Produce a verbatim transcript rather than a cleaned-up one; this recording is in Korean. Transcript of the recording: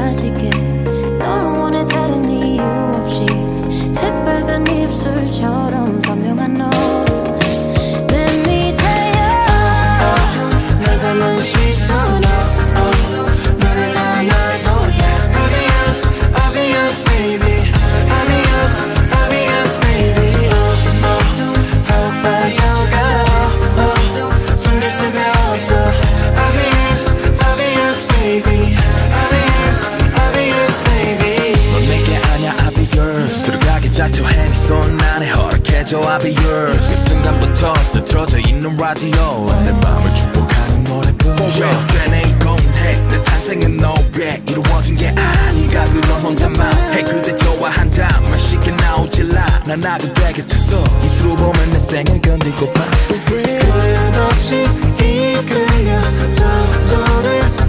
가질게. 너를 원해 다른 이유 없이 새빨간 입술처럼 선명한 너를 내 밑에야. 날 담은 시선에 너를 하나도 obvious, obvious baby, obvious, obvious baby. oh, oh, 더욱 빠져가. oh, 숨길 수가 없어. obvious, obvious baby, obvious, obvious baby. 넌 내게 아냐 obvious. 들어가기 작정해 네 손 안에 허락해줘 obvious. 그 순간부터 뜨들어져 있는 라디오 내 맘을 축복하는 노래뿐. For real Jennie 공해 내 탄생은 너에 이루어진 게 아니가 그런 혼자만 해. 그대 좋아 한 잔만 쉽게 나오질라. 난 나도 되게 됐어. 입술로 보면 내 생을 건들고파. For real 끝없이 이끌려서 너를